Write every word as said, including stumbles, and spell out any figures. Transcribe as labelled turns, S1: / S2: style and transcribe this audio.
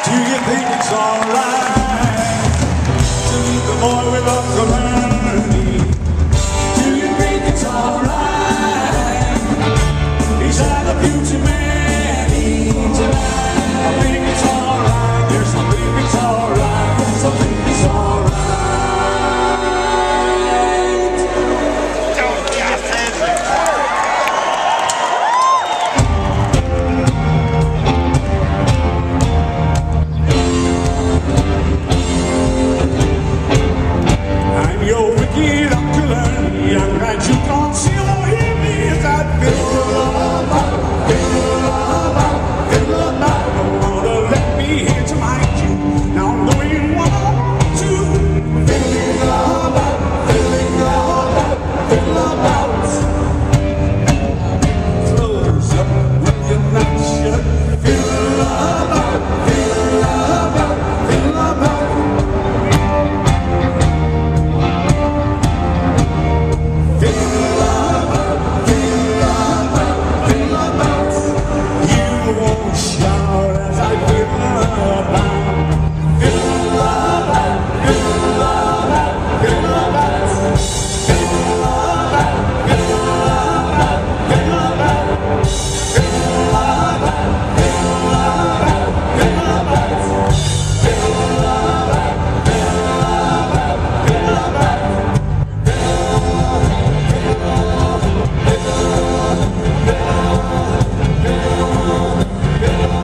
S1: Do you think it's alright to meet the boy with a calamity? Do you think it's alright? He's had a beauty man.